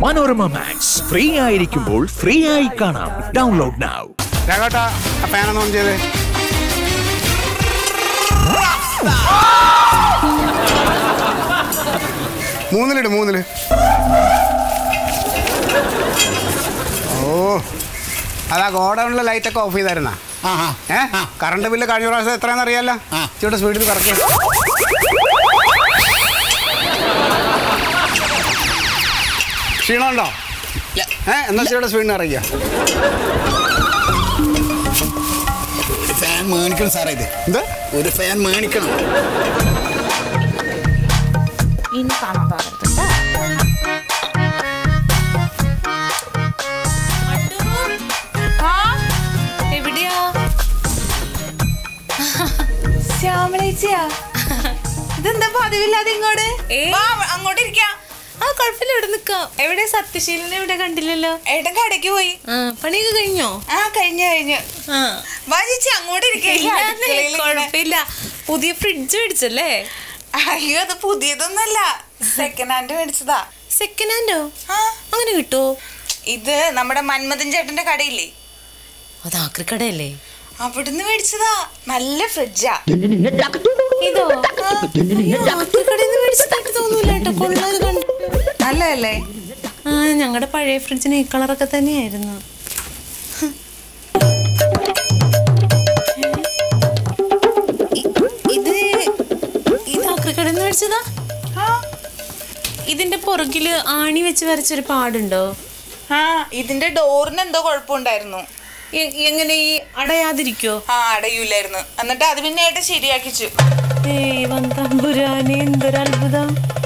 manoramaMAX free ആയിരിക്കുമ്പോൾ free ആയി കാണാം. Download now. രാഘവട്ടാ ഫാൻ ഒന്ന് ഓൺ ചെയ്തേ. മൂന്നില്. ഓ അതാ ഗോഡൗണിലെ ലൈറ്റൊക്കെ ഓഫ് ചെയ്തായിരുന്നാ? കറണ്ട് ബില്ല് കഴിഞ്ഞ പ്രാവശ്യം എത്രയാണെന്ന് അറിയാലോ. ഇച്ചിരി സ്പീഡിൽ കറക്റ്റ്. ക്ഷീണമുണ്ടോ? എന്നാ ഇച്ചിരി സ്പീഡിന് ഇറങ്ങിയ ഫാൻ മേടിക്കണം സാറേ. ഇത് എന്താ ഒരു ഫാൻ മേടിക്കണം. ഇനി കാണാൻ പാകത്തുണ്ട്. എവിടെയാ? ശ്യാമളേച്ചിയാ, ഇതെന്താ പതിവില്ലാതെ ഇങ്ങോട്ട്? അങ്ങോട്ട് ഇരിക്കാം. ആ കുഴപ്പമില്ല, ഇവിടെ നിക്കാം. എവിടെ സത്യശീലനെ ഇവിടെ കണ്ടില്ലല്ലോ? ഏട്ടൻ കടയ്ക്ക് പോയി. പണിയൊക്കെ കഴിഞ്ഞോ? ആ കഴിഞ്ഞു. വാ ചേച്ചി അങ്ങോട്ട് കുഴപ്പമില്ല. പുതിയ ഫ്രിഡ്ജ് മേടിച്ചല്ലേ? അയ്യോ അത് പുതിയതൊന്നല്ല, സെക്കൻഡ് ഹാൻഡ് മേടിച്ചതാ. സെക്കൻഡ് ഹാൻഡോ? അങ്ങനെ കിട്ടുമോ? ഇത് നമ്മുടെ മന്മഥൻ ചേട്ടന്റെ കടയില്ലേ? അത് ആക്രിക്കടയല്ലേ? അവിടുന്ന് മേടിച്ചതാ. നല്ല ഫ്രിഡ്ജാ. ഇതോ ആക്രിക്കടയിൽ മേടിച്ചതായിട്ട് തോന്നൂല കേട്ടോ. കൊള്ളാതെ കണ്ടു. നല്ലതല്ലേ? ആ ഞങ്ങളുടെ പഴയ ഫ്രിഡ്ജിന് ഈ കളറൊക്കെ തന്നെയായിരുന്നു. ഇത് ആക്രിക്കടയിൽ നിന്ന് മേടിച്ചതാ. ഇതിന്റെ പുറകില് ആണി വെച്ച് വരച്ചൊരു പാടുണ്ടോ? ഇതിന്റെ ഡോറിന് എന്തോ കുഴപ്പമുണ്ടായിരുന്നു. എങ്ങനെ ഈ അടയാതിരിക്കോ? അടയൂലായിരുന്നു. എന്നിട്ട് അത് പിന്നെ ആയിട്ട് ശരിയാക്കിച്ചു. തമ്പുരാനെ, എന്തൊരത്ഭുതം.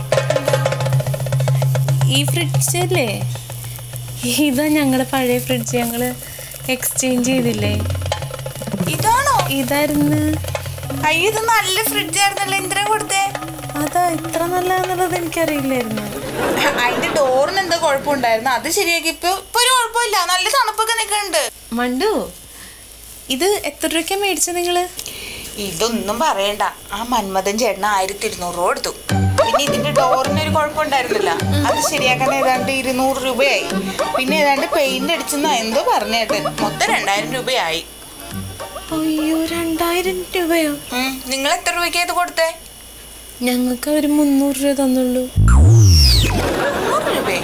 ഈ ഫ്രിഡ്ജ് അല്ലേ? ഇതാ ഞങ്ങളുടെ പഴയ ഫ്രിഡ്ജ്. ഞങ്ങള് എക്സ്ചേഞ്ച് ചെയ്തില്ലേ? ഇതാണോ? ഇതായിരുന്നു. അയ്യോ ഇത് നല്ല ഫ്രിഡ്ജ് ആയിരുന്നല്ലോ. എന്തിനാ കൊടുത്തേ? അതാ ഇത്ര നല്ലതെന്നുള്ളത് എനിക്കറിയില്ലായിരുന്നു. അതിന്റെ ഡോറിന് എന്തോ കുഴപ്പമുണ്ടായിരുന്നു, അത് ശരിയാക്കി. ഇപ്പൊ ഒരു കുഴപ്പമില്ല, നല്ല തണുപ്പൊക്കെ നിൽക്കുന്നുണ്ട്. മണ്ടു, ഇത് എത്ര രൂപയ്ക്കാ മേടിച്ചത് നിങ്ങള്? ഇതൊന്നും പറയണ്ട, ആ മന്മഥൻ ചേട്ടന് 1200 രൂപ കൊടുത്തു. പിന്നെ ഇതിന്റെ ഡോറിന് ഒരു കുഴപ്പമുണ്ടായിരുന്നില്ല, അത് ശരിയാക്കാൻ ഏതാണ്ട് 200 രൂപയായി. പിന്നെ ഏതാണ്ട് പെയിന്റ് അടിച്ചെന്നാ എന്തോ പറഞ്ഞേട്ടൻ. മൊത്തം 2000 രൂപയായി. അയ്യോ 2000 രൂപയോ? നിങ്ങൾ എത്ര രൂപയ്ക്കാ ഇത് കൊടുത്തേ? ഞങ്ങൾക്ക് ഒരു 300 രൂപ തന്നുള്ളൂ. 300 രൂപ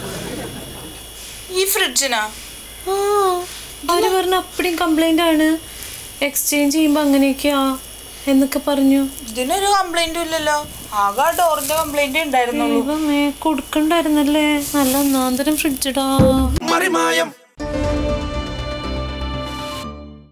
ഈ ഫ്രിഡ്ജിനാ? അവര് പറഞ്ഞു അപ്പടിയും കംപ്ലൈന്റ് ആണ്, എക്സ്ചേഞ്ച് ചെയ്യുമ്പോ അങ്ങനെയൊക്കെയാ എന്നൊക്കെ പറഞ്ഞു. ഇതിനൊരു കംപ്ലൈന്റും ഇല്ലല്ലോ, ആകെ ഡോറിന്റെ കംപ്ലൈന്റ് ഉണ്ടായിരുന്നുള്ളൂ. കൊടുക്കണ്ടായിരുന്നല്ലേ? നല്ല ഒന്നാന്തരം ഫ്രിഡ്ജിടാ. Marimayam.